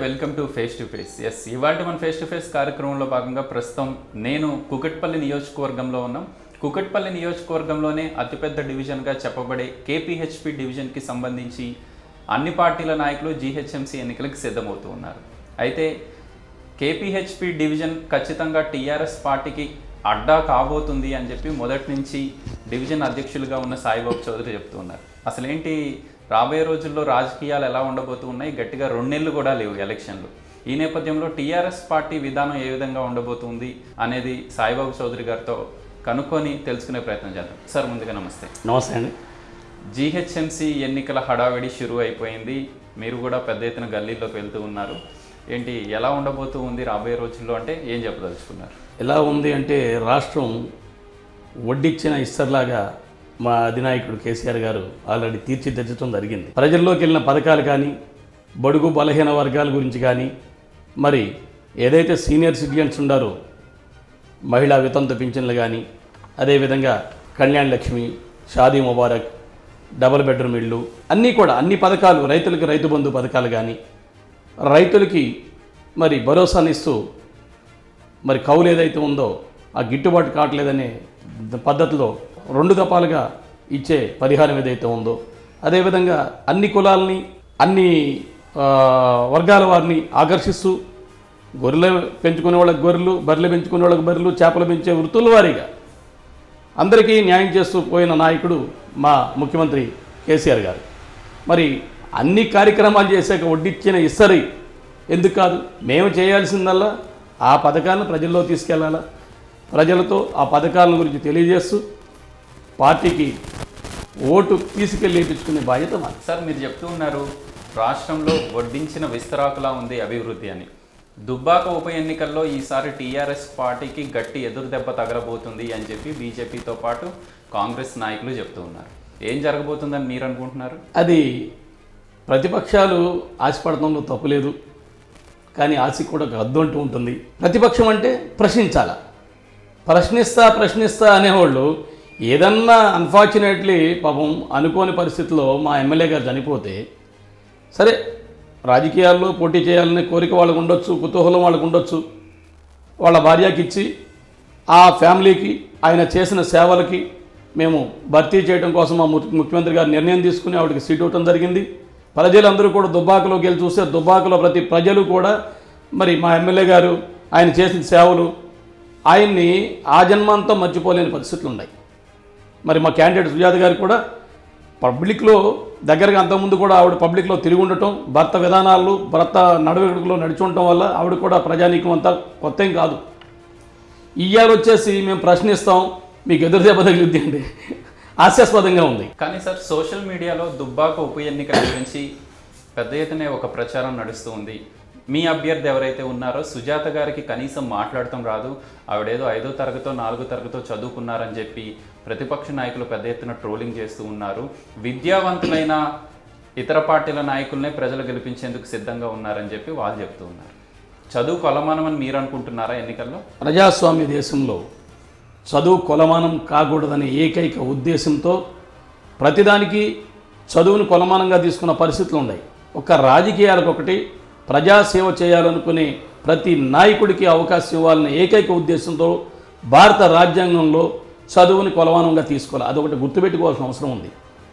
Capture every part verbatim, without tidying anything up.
Welcome to face to face. Yes, ఇవాళ మన face to face కార్యక్రమంలో భాగంగా ప్రస్తుతం నేను కుకట్పల్లి నియోజకవర్గంలో ఉన్నాం. కుకట్పల్లి నియోజకవర్గంలోనే అతిపెద్ద డివిజన్గా చెప్పబడే కేపీహెచ్పి డివిజన్కి సంబంధించి అన్ని పార్టీల నాయకులు జీహెచ్ఎంసీ ఎన్నికలకు సిద్ధమవుతూ ఉన్నారు. అయితే కేపీహెచ్పి డివిజన్ ఖచ్చితంగా టీఆర్ఎస్ పార్టీకి అడ్డా కాబోతుంది అని చెప్పి మొదటి నుంచి డివిజన్ అధ్యక్షులుగా ఉన్న సాయిబాబు చౌదరి చెప్తూ ఉన్నారు. అసలేంటి రాబోయే రోజుల్లో రాజకీయాలు ఎలా ఉండబోతున్నాయి? గట్టిగా రెండు నెలలు కూడా లేవు ఎలక్షన్లు. ఈ నేపథ్యంలో టీఆర్ఎస్ పార్టీ విధానం ఏ విధంగా ఉండబోతుంది అనేది సాయిబాబు చౌదరి గారితో కనుక్కొని తెలుసుకునే ప్రయత్నం చేద్దాం. సార్, ముందుగా నమస్తే. నమస్తే అండి. జీహెచ్ఎంసీ ఎన్నికల హడావిడి షురు అయిపోయింది. మీరు కూడా పెద్ద ఎత్తున గల్లీలోకి వెళ్తూ ఉన్నారు. ఏంటి, ఎలా ఉండబోతూ ఉంది రాబోయే రోజుల్లో అంటే ఏం చెప్పదలుచుకున్నారు? ఎలా ఉంది అంటే రాష్ట్రం వడ్డిచ్చిన ఇస్తర్లాగా మా అధినాయకుడు కేసీఆర్ గారు ఆల్రెడీ తీర్చిదిద్దడం జరిగింది. ప్రజల్లోకి వెళ్ళిన పథకాలు కానీ, బడుగు బలహీన వర్గాల గురించి కానీ, మరి ఏదైతే సీనియర్ సిటిజన్స్ ఉండారో మహిళా వితంతు పింఛన్లు కానీ, అదేవిధంగా కళ్యాణ్ లక్ష్మి, షాదీ ముబారక్, డబుల్ బెడ్రూమ్ ఇళ్ళు అన్నీ కూడా అన్ని పథకాలు, రైతులకి రైతు బంధు పథకాలు కానీ, రైతులకి మరి భరోసానిస్తూ మరి కౌలు ఏదైతే ఉందో ఆ గిట్టుబాటు కావట్లేదనే పద్ధతిలో రెండు దఫాలుగా ఇచ్చే పరిహారం ఏదైతే ఉందో, అదేవిధంగా అన్ని కులాలని అన్ని వర్గాల వారిని ఆకర్షిస్తూ గొర్రెలు పెంచుకునే వాళ్ళకి గొర్రెలు, బర్రెలు పెంచుకునే వాళ్ళకి బర్రెలు, చేపలు పెంచే వృత్తుల వారీగా అందరికీ న్యాయం చేస్తూ పోయిన నాయకుడు మా ముఖ్యమంత్రి కేసీఆర్ గారు. మరి అన్ని కార్యక్రమాలు చేశాక వడ్డిచ్చిన ఇస్తరి ఎందుకు కాదు? మేము చేయాల్సిందల్లా ఆ పథకాలను ప్రజల్లో తీసుకెళ్లాలా, ప్రజలతో ఆ పథకాల గురించి తెలియజేస్తూ పార్టీకి ఓటు తీసుకెళ్ళి వేయించుకునే బాధ్యత మాది. సార్, మీరు చెప్తూ ఉన్నారు రాష్ట్రంలో వడ్డించిన విస్తరాకులా ఉంది అభివృద్ధి అని. దుబ్బాక ఉప ఎన్నికల్లో ఈసారి టీఆర్ఎస్ పార్టీకి గట్టి ఎదురు దెబ్బ తగలబోతుంది అని చెప్పి బీజేపీతో పాటు కాంగ్రెస్ నాయకులు చెప్తూ ఉన్నారు. ఏం జరగబోతుందని మీరు అనుకుంటున్నారు? అది ప్రతిపక్షాలు ఆశపడటంలో తప్పులేదు, కానీ ఆశకి కూడా ఒక హద్దు అంటూ ఉంటుంది. ప్రతిపక్షం అంటే ప్రశ్నించాలా, ప్రశ్నిస్తా ప్రశ్నిస్తా అనేవాళ్ళు ఏదన్నా అన్ఫార్చునేట్లీ పాపం అనుకోని పరిస్థితిలో మా ఎమ్మెల్యే గారు చనిపోతే, సరే రాజకీయాల్లో పోటీ చేయాలనే కోరిక వాళ్ళకు ఉండొచ్చు, కుతూహలం వాళ్ళకు ఉండొచ్చు, వాళ్ళ భార్యకి ఇచ్చి ఆ ఫ్యామిలీకి ఆయన చేసిన సేవలకి మేము భర్తీ చేయడం కోసం మా ముఖ్యమంత్రి గారు నిర్ణయం తీసుకుని ఆవిడకి సీట్ ఇవ్వడం జరిగింది. ప్రజలందరూ కూడా దుబ్బాకలోకి వెళ్ళి చూస్తే దుబ్బాకలో ప్రతి ప్రజలు కూడా మరి మా ఎమ్మెల్యే గారు ఆయన చేసిన సేవలు ఆయన్ని ఆ జన్మంతా మర్చిపోలేని పరిస్థితులు ఉన్నాయి. మరి మా క్యాండిడేట్ సుజాత గారు కూడా పబ్లిక్లో దగ్గరగా అంతకుముందు కూడా ఆవిడ పబ్లిక్లో తిరిగి ఉండటం, భర్త విధానాలు భర్త నడువడికలో నడిచి ఉండటం వల్ల ఆవిడ కూడా ప్రజానీకం అంతా కొత్త ఏం కాదు. ఇయ్యాలు వచ్చేసి మేము ప్రశ్నిస్తాం, మీకు ఎదురు దెబ్బ తగిలిద్ది అండి, హాస్యాస్పదంగా ఉంది. కానీ సార్, సోషల్ మీడియాలో దుబ్బాక ఉప ఎన్నికల గురించి పెద్ద ఎత్తునే ఒక ప్రచారం నడుస్తూ ఉంది. మీ అభ్యర్థి ఎవరైతే ఉన్నారో సుజాత గారికి కనీసం మాట్లాడటం రాదు, ఆవిడేదో ఐదో తరగతో నాలుగో తరగతో చదువుకున్నారని చెప్పి ప్రతిపక్ష నాయకులు పెద్ద ఎత్తున ట్రోలింగ్ చేస్తూ ఉన్నారు. విద్యావంతులైన ఇతర పార్టీల నాయకులనే ప్రజలు గెలిపించేందుకు సిద్ధంగా ఉన్నారని చెప్పి వాళ్ళు చెప్తూ ఉన్నారు. చదువు కొలమానమని మీరు అనుకుంటున్నారా? ఎన్నికల్లో ప్రజాస్వామ్య దేశంలో చదువు కొలమానం కాకూడదనే ఏకైక ఉద్దేశంతో ప్రతిదానికి చదువును కొలమానంగా తీసుకున్న పరిస్థితులు ఉన్నాయి. ఒక రాజకీయాలకు ఒకటి ప్రజాసేవ చేయాలనుకునే ప్రతి నాయకుడికి అవకాశం ఇవ్వాలనే ఏకైక ఉద్దేశంతో భారత రాజ్యాంగంలో చదువుని కొలమానంగా తీసుకోవాలి. అదొకటి గుర్తుపెట్టుకోవాల్సిన అవసరం ఉంది.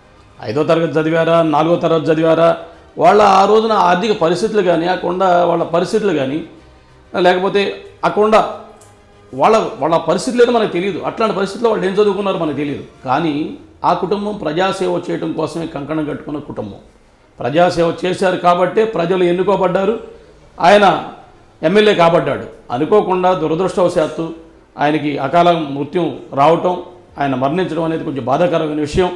ఐదో తరగతి చదివారా, నాలుగో తరగతి చదివారా, వాళ్ళ ఆ రోజున ఆర్థిక పరిస్థితులు కానీ అక్కడ వాళ్ళ పరిస్థితులు కానీ లేకపోతే అక్కడ వాళ్ళ వాళ్ళ పరిస్థితులు ఏదో మనకు తెలియదు. అట్లాంటి పరిస్థితుల్లో వాళ్ళు ఏం చదువుకున్నారో మనకు తెలియదు. కానీ ఆ కుటుంబం ప్రజాసేవ చేయడం కోసమే కంకణం కట్టుకున్న కుటుంబం. ప్రజాసేవ చేశారు కాబట్టే ప్రజలు ఎన్నుకోబడ్డారు, ఆయన ఎమ్మెల్యే కాబడ్డాడు. అనుకోకుండా దురదృష్టవశాత్తు ఆయనకి అకాల మృత్యు రావటం, ఆయన మరణించడం అనేది కొంచెం బాధాకరమైన విషయం.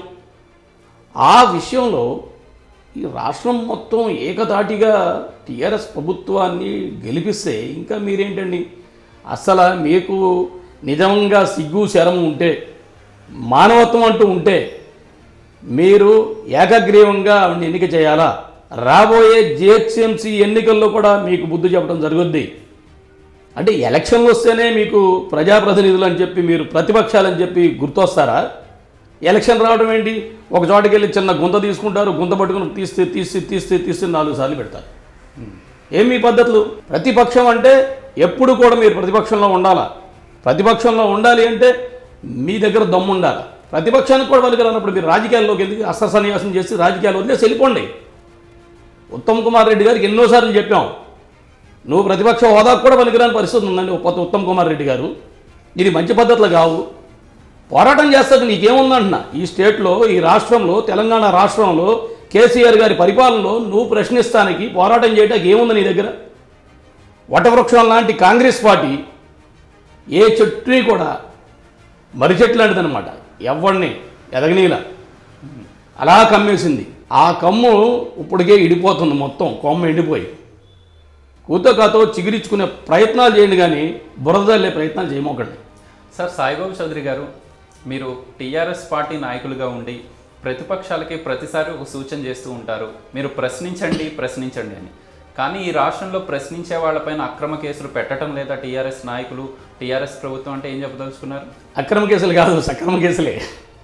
ఆ విషయంలో ఈ రాష్ట్రం మొత్తం ఏకతాటిగా టీఆర్ఎస్ ప్రభుత్వాన్ని గెలిపిస్తే ఇంకా మీరేంటండి? అసలు మీకు నిజంగా సిగ్గు శరం ఉంటే, మానవత్వం అంటూ ఉంటే మీరు ఏకగ్రీవంగా ఆవిడని ఎన్నిక చేయాలా? రాబోయే జిహెచ్ఎంసీ ఎన్నికల్లో కూడా మీకు బుద్ధి చెప్పడం జరుగుద్ది. అంటే ఎలక్షన్లు వస్తేనే మీకు ప్రజాప్రతినిధులు అని చెప్పి మీరు ప్రతిపక్షాలని చెప్పి గుర్తొస్తారా? ఎలక్షన్ రావడం ఏంటి? ఒక చోటకి వెళ్ళి చిన్న గుంత తీసుకుంటారు, గుంత పట్టుకుని తీస్తే తీసి తీస్తే తీస్తే నాలుగు సార్లు పెడతారు. ఏం మీ పద్ధతులు? ప్రతిపక్షం అంటే ఎప్పుడు కూడా మీరు ప్రతిపక్షంలో ఉండాలా. ప్రతిపక్షంలో ఉండాలి అంటే మీ దగ్గర దమ్ము ఉండాలి. ప్రతిపక్షానికి కూడా పనికిరానప్పుడు మీరు రాజకీయాల్లోకి ఎందుకు అస్త్ర సన్యాసం చేసి రాజకీయాలు వదిలేసి వెళ్ళిపోండి. ఉత్తమ్ కుమార్ రెడ్డి గారికి ఎన్నోసార్లు చెప్పాం, నువ్వు ప్రతిపక్ష హోదాకు కూడా పనికిరాని పరిస్థితి ఉందండి ఉత్తమ్ కుమార్ రెడ్డి గారు. ఇది మంచి పద్ధతులు కావు. పోరాటం చేస్తాడు నీకేముందంటున్నా. ఈ స్టేట్లో, ఈ రాష్ట్రంలో, తెలంగాణ రాష్ట్రంలో కేసీఆర్ గారి పరిపాలనలో నువ్వు ప్రశ్నిస్తానికి, పోరాటం చేయడానికి ఏముంది నీ దగ్గర? వటవృక్షం లాంటి కాంగ్రెస్ పార్టీ ఏ చెట్టుని కూడా మర్రి చెట్టు లాంటిదనమాట, ఎవరిని ఎదగనీలా అలా కమ్మేసింది. ఆ కమ్ము ఇప్పటికే ఇడిపోతుంది, మొత్తం కొమ్మ ఎండిపోయి. కూతకాతో చిగురించుకునే ప్రయత్నాలు చేయండి, కానీ బురదల్లే ప్రయత్నాలు చేయమోకండి. సార్, సాయిబాబు చౌదరి గారు, మీరు టీఆర్ఎస్ పార్టీ నాయకులుగా ఉండి ప్రతిపక్షాలకి ప్రతిసారి ఒక సూచన చేస్తూ ఉంటారు, మీరు ప్రశ్నించండి ప్రశ్నించండి అని. కానీ ఈ రాష్ట్రంలో ప్రశ్నించే వాళ్ళపైన అక్రమ కేసులు పెట్టడం లేదా టీఆర్ఎస్ నాయకులు, టీఆర్ఎస్ ప్రభుత్వం అంటే ఏం చెప్పదలుచుకున్నారు? అక్రమ కేసులు కాదు, సక్రమ కేసులే.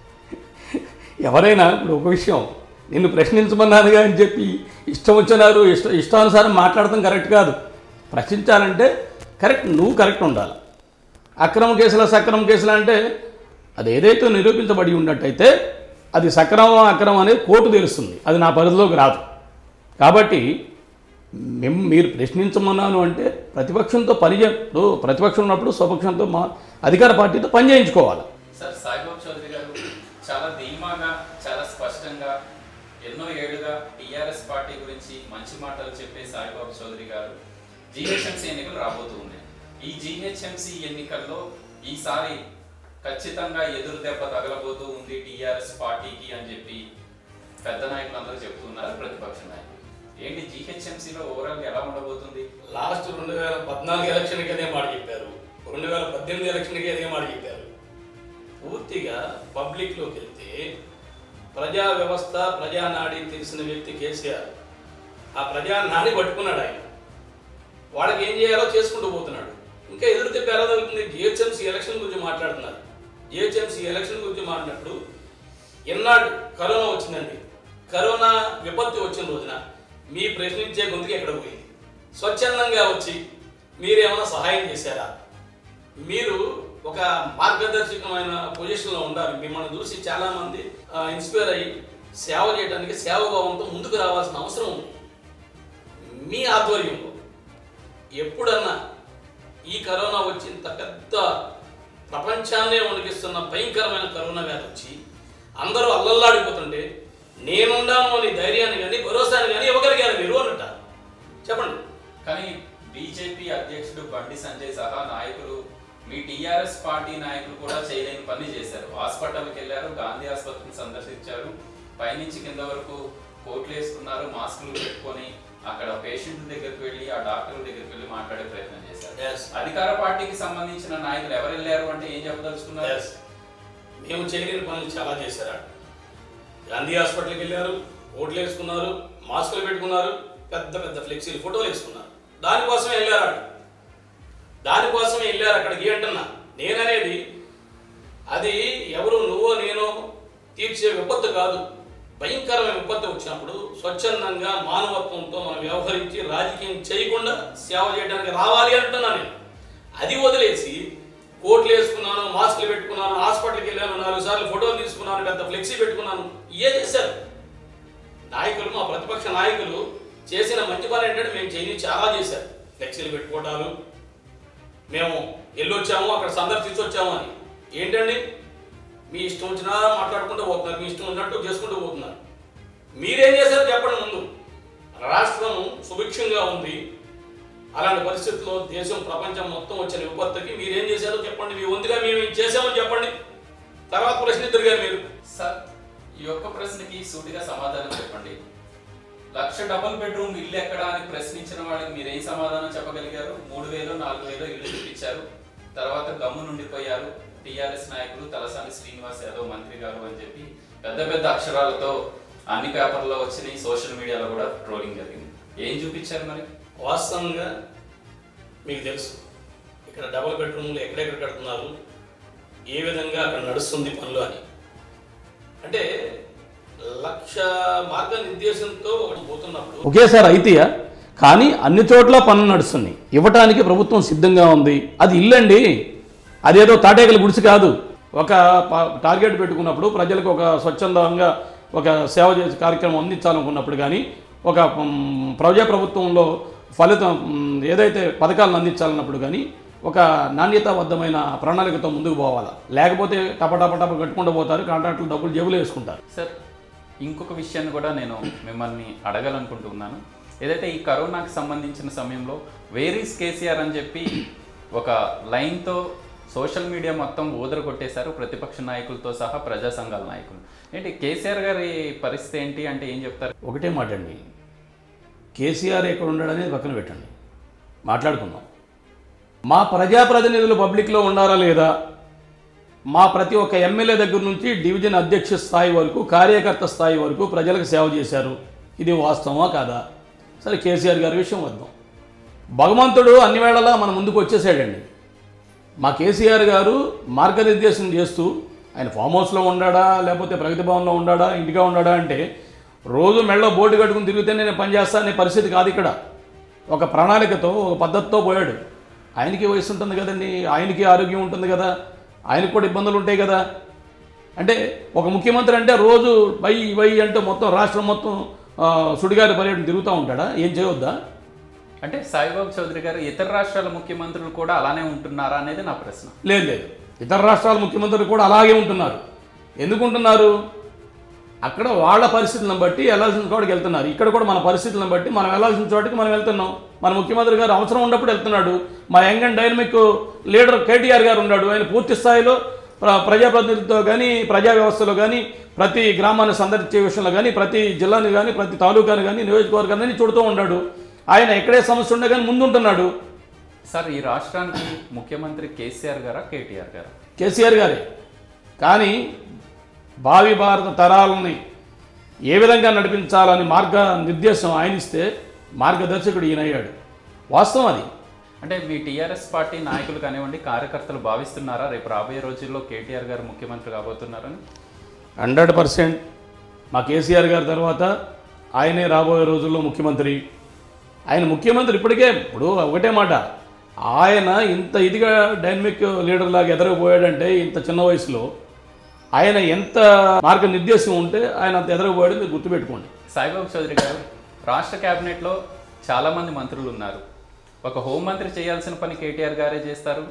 ఎవరైనా ఇప్పుడు ఒక విషయం, నిన్ను ప్రశ్నించమన్నానుగా అని చెప్పి ఇష్టం వచ్చినారు ఇష్ట ఇష్టానుసారం మాట్లాడటం కరెక్ట్ కాదు. ప్రశ్నించాలంటే కరెక్ట్, నువ్వు కరెక్ట్ ఉండాలి. అక్రమ కేసుల సక్రమ కేసులు అంటే అది ఏదైతే నిరూపించబడి ఉన్నట్టయితే అది సక్రమం అక్రమం అనేది కోర్టు తెలుస్తుంది, అది నా పరిధిలోకి రాదు. కాబట్టి మేము మీరు ప్రశ్నించమన్నాను అంటే ప్రతిపక్షంతో పని చేస్తూ, ప్రతిపక్షం ఉన్నప్పుడు స్వపక్షంతో మా అధికార పార్టీతో పని చేయించుకోవాలి. సార్, సాయిబాబు చౌదరి గారు చాలా ధీమాగా, చాలా స్పష్టంగా ఎన్నో ఏళ్లుగా టీఆర్ఎస్ పార్టీ గురించి మంచి మాటలు చెప్పే సాయిబాబు చౌదరి గారు జీహెచ్ఎంసీ ఎన్నికలు రాబోతూ ఉన్నాయి. ఈ జీహెచ్ఎంసీ ఎన్నికల్లో ఈసారి ఖచ్చితంగా ఎదురు దెబ్బ తగలబోతూ ఉంది టీఆర్ఎస్ పార్టీకి అని చెప్పి పెద్ద నాయకులు అందరూ చెప్తున్నారు, ప్రతిపక్ష నాయకులు. ఏంటి జీహెచ్ఎంసీలో ఓవరాల్ ఎలా ఉండబోతుంది? లాస్ట్ రెండు వేల పద్నాలుగు ఎలక్షన్కి అదే మాట చెప్పారు, రెండు వేల పద్దెనిమిది ఎలక్షన్కి అదే మాట చెప్పారు. పూర్తిగా పబ్లిక్లోకి వెళ్తే ప్రజా వ్యవస్థ, ప్రజానాడి తెలిసిన వ్యక్తి కేసీఆర్. ఆ ప్రజానాడి పట్టుకున్నాడు ఆయన. వాళ్ళకి ఏం చేయాలో చేసుకుంటూ పోతున్నాడు. ఇంకా ఎదురు తెప్పి ఎలా జరుగుతుంది? జిహెచ్ఎంసీ ఎలక్షన్ గురించి మాట్లాడుతున్నారు. జిహెచ్ఎంసీ ఎలక్షన్ గురించి మాట్లాడినప్పుడు ఎన్నాడు కరోనా వచ్చిందండి. కరోనా విపత్తు వచ్చిన రోజున మీ ప్రశ్నించే గొంతుకి ఎక్కడ పోయింది? స్వచ్ఛందంగా వచ్చి మీరేమైనా సహాయం చేశారా? మీరు ఒక మార్గదర్శకమైన పొజిషన్లో ఉండాలి. మిమ్మల్ని చూసి చాలామంది ఇన్స్పైర్ అయ్యి సేవ చేయడానికి సేవాభావంతో ముందుకు రావాల్సిన అవసరం ఉంది. మీ ఆధ్వర్యంలో ఎప్పుడన్నా ఈ కరోనా వచ్చింత పెద్ద ప్రపంచాన్నే వణికిస్తున్న భయంకరమైన కరోనా వ్యాధి వచ్చి అందరూ అల్లల్లాడిపోతుంటే నేనుండాను అని ధైర్యాన్ని కానీ భరోసాని కానీ ఇవ్వగలిగారు మీరు అన్నట్ట చెప్పండి. కానీ బీజేపీ అధ్యక్షుడు బండి సంజయ్ సహా నాయకులు, మీ టీఆర్ఎస్ పార్టీ నాయకులు కూడా చేయలేని పని చేశారు. హాస్పిటల్కి వెళ్ళారు, గాంధీ ఆసుపత్రిని సందర్శించారు, పైనుంచి కింద వరకు కోట్లు వేసుకున్నారు, మాస్కులు పెట్టుకొని అక్కడ పేషెంట్ దగ్గరికి వెళ్ళి ఆ డాక్టర్ దగ్గరికి వెళ్ళి మాట్లాడే ప్రయత్నం చేశారు. అధికార పార్టీకి సంబంధించిన నాయకులు ఎవరు వెళ్ళారు అంటే ఏం చెప్పదలుచుకున్నారు? మేము చేయలేని పనులు చాలా చేశారు. గాంధీ హాస్పిటల్కి వెళ్ళారు, ఓట్లు వేసుకున్నారు, మాస్కులు పెట్టుకున్నారు, పెద్ద పెద్ద ఫ్లెక్సీలు ఫోటోలు వేసుకున్నారు. దానికోసమే వెళ్ళారు, దానికోసమే వెళ్ళారు అక్కడికి అంటున్నా. నేననేది అది ఎవరు నువ్వో నేనో తీర్చే విపత్తు కాదు. భయంకరమైన విపత్తు వచ్చినప్పుడు స్వచ్ఛందంగా మానవత్వంతో మనం వ్యవహరించి రాజకీయం చేయకుండా సేవ చేయడానికి రావాలి అంటున్నా నేను. అది వదిలేసి కోట్లు వేసుకున్నాను, మాస్కులు పెట్టుకున్నాను, హాస్పిటల్కి వెళ్ళాను, నాలుగు సార్లు ఫోటోలు తీసుకున్నాను, పెద్ద ఫ్లెక్సీ పెట్టుకున్నాను, ఏ చేశారు నాయకులు? మా ప్రతిపక్ష నాయకులు చేసిన మంచి పని ఏంటంటే మేము చేయని చాలా చేశారు. ఫ్లెక్సీలు పెట్టుకోవటాలు, మేము వెళ్ళొచ్చాము అక్కడ సందర్శించి వచ్చాము అని. ఏంటండి మీ ఇష్టం వచ్చినా మాట్లాడుకుంటూ పోతున్నారు, మీ ఇష్టం ఉన్నట్టు చేసుకుంటూ పోతున్నారు. మీరేం చేశారు చెప్పండి. ముందు రాష్ట్రం సుభిక్షంగా ఉంది, అలాంటి పరిస్థితుల్లో దేశం ప్రపంచం మొత్తం వచ్చిన విపత్తుకి మీరేం చేశారో చెప్పండి. మీ వంతుగా మేము చేసామని చెప్పండి, తర్వాత ప్రశ్నిద్దరు గారు మీరు. సార్, ఈ యొక్క ప్రశ్నకి సూటిగా సమాధానం చెప్పండి. లక్ష డబుల్ బెడ్రూమ్ ఇల్లు ఎక్కడా అని ప్రశ్నించిన వాళ్ళకి మీరు ఏం సమాధానం చెప్పగలిగారు? మూడు వేలు నాలుగు వేలు ఇల్లు చూపించారు, తర్వాత గమ్ము నుండిపోయారు టీఆర్ఎస్ నాయకులు, తలసాని శ్రీనివాస్ యాదవ్ మంత్రి గారు అని చెప్పి పెద్ద పెద్ద అక్షరాలతో అన్ని పేపర్లో వచ్చినాయి, సోషల్ మీడియాలో కూడా ట్రోలింగ్ జరిగింది. ఏం చూపించారు మరి? వాస్తవంగా మీకు తెలుసు ఇక్కడ డబుల్ బెడ్రూమ్లు ఎక్కడెక్కడ కడుతున్నారు, ఏ విధంగా అక్కడ నడుస్తుంది పనులు అని. అంటే లక్ష మార్గ నిర్దేశంతో పోతున్నప్పుడు ఒకేసారి అయితేయా కానీ అన్ని చోట్ల పనులు నడుస్తున్నాయి, ఇవ్వటానికి ప్రభుత్వం సిద్ధంగా ఉంది. అది ఇల్లండి, అదేదో తాటేకల గుడిసి కాదు. ఒక టార్గెట్ పెట్టుకున్నప్పుడు ప్రజలకు ఒక స్వచ్ఛందంగా ఒక సేవ చేసే కార్యక్రమం అందించాలనుకున్నప్పుడు కానీ, ఒక ప్రజాప్రభుత్వంలో ఫలితం ఏదైతే పథకాలను అందించాలన్నప్పుడు కానీ ఒక నాణ్యతాబద్ధమైన ప్రణాళికతో ముందుకు పోవాలా. లేకపోతే టపటప టప కట్టుకుంటూ పోతారు, కాంట్రాక్టులు డబ్బులు జేబులు వేసుకుంటారు. సార్ ఇంకొక విషయాన్ని కూడా నేను మిమ్మల్ని అడగాలనుకుంటున్నాను. ఏదైతే ఈ కరోనాకి సంబంధించిన సమయంలో వేర్ ఈజ్ కేసీఆర్ అని చెప్పి ఒక లైన్తో సోషల్ మీడియా మొత్తం ఊదర కొట్టేశారు, ప్రతిపక్ష నాయకులతో సహా ప్రజా సంఘాల నాయకులు. ఏంటి కేసీఆర్ గారి పరిస్థితి ఏంటి అంటే ఏం చెప్తారు? ఒకటే మాట అండి, కేసీఆర్ ఎక్కడ ఉన్నాడనేది పక్కన పెట్టండి, మాట్లాడుకుందాం. మా ప్రజాప్రతినిధులు పబ్లిక్లో ఉండాలా లేదా, మా ప్రతి ఒక్క ఎమ్మెల్యే దగ్గర నుంచి డివిజన్ అధ్యక్ష స్థాయి వరకు కార్యకర్త స్థాయి వరకు ప్రజలకు సేవ చేశారు. ఇది వాస్తవమా కాదా? సరే కేసీఆర్ గారి విషయం వద్దాం. భగవంతుడు అన్ని వేళలా మన ముందుకు వచ్చేసాడండి. మా కేసీఆర్ గారు మార్గనిర్దేశం చేస్తూ ఆయన ఫామ్ హౌస్లో ఉన్నాడా లేకపోతే ప్రగతి భవన్లో ఉన్నాడా ఇంటిగా ఉన్నాడా అంటే రోజు మెళ్ళో బోర్డు కట్టుకుని తిరిగితే నేను పనిచేస్తా అనే పరిస్థితి కాదు. ఇక్కడ ఒక ప్రణాళికతో ఒక పద్ధతితో పోయాడు. ఆయనకి వయసు ఉంటుంది కదండి, ఆయనకి ఆరోగ్యం ఉంటుంది కదా, ఆయనకు కూడా ఇబ్బందులు ఉంటాయి కదా. అంటే ఒక ముఖ్యమంత్రి అంటే రోజు వై వై అంటే మొత్తం రాష్ట్రం మొత్తం సుడిగారి పర్యటన తిరుగుతూ ఉంటాడా? ఏం చేయవద్దా? అంటే సాయిబాబు చౌదరి గారు ఇతర రాష్ట్రాల ముఖ్యమంత్రులు కూడా అలానే ఉంటున్నారా అనేది నా ప్రశ్న. లేదు లేదు, ఇతర రాష్ట్రాల ముఖ్యమంత్రులు కూడా అలాగే ఉంటున్నారు. ఎందుకు ఉంటున్నారు? అక్కడ వాళ్ళ పరిస్థితులను బట్టి వెళ్ళాల్సిన చోటుకి వెళ్తున్నారు. ఇక్కడ కూడా మన పరిస్థితులను బట్టి మనం వెళ్ళాల్సిన చోటుకి మనం వెళ్తున్నాం. మన ముఖ్యమంత్రి గారు అవసరం ఉన్నప్పుడు వెళ్తున్నాడు. మా young and dynamic leader KTR గారు ఉన్నాడు. ఆయన పూర్తి స్థాయిలో ప్ర ప్రజాప్రతినిధులతో కానీ ప్రజా వ్యవస్థలో కానీ ప్రతి గ్రామాన్ని సందర్శించే విషయంలో కానీ ప్రతి జిల్లాని కానీ ప్రతి తాలూకాని కానీ నియోజకవర్గాన్ని చూడుతూ ఉన్నాడు. ఆయన ఎక్కడే సమస్య ఉండే కానీ ముందుంటున్నాడు. సార్ ఈ రాష్ట్రానికి ముఖ్యమంత్రి కేసీఆర్ గారా కేటీఆర్ గారా? కేసీఆర్ గారే. కానీ భావి భారత తరాలని ఏ విధంగా నడిపించాలని మార్గ నిర్దేశం ఆయన ఇస్తే మార్గదర్శకుడు ఈయన అయ్యాడు. వాస్తవం అది. అంటే మీ టీఆర్ఎస్ పార్టీ నాయకులు కానివ్వండి కార్యకర్తలు భావిస్తున్నారా రేపు రాబోయే రోజుల్లో కేటీఆర్ గారు ముఖ్యమంత్రి కాబోతున్నారని? హండ్రెడ్ పర్సెంట్ మా కేసీఆర్ గారి తర్వాత ఆయనే రాబోయే రోజుల్లో ముఖ్యమంత్రి. ఆయన ముఖ్యమంత్రి ఇప్పటికే ఇప్పుడు ఒకటే మాట, ఆయన ఇంత ఇదిగా డైనమిక్ లీడర్ లాగా ఎదరగపోయాడంటే ఇంత చిన్న వయసులో ఆయన ఎంత మార్గనిర్దేశం ఉంటే ఆయన అంత ఎదరగపోయాడు మీరు గుర్తుపెట్టుకోండి. సాయిబాబు చౌదరి గారు రాష్ట్ర కేబినెట్లో చాలామంది మంత్రులు ఉన్నారు. ఒక హోంమంత్రి చేయాల్సిన పని కేటీఆర్ గారే చేస్తారు,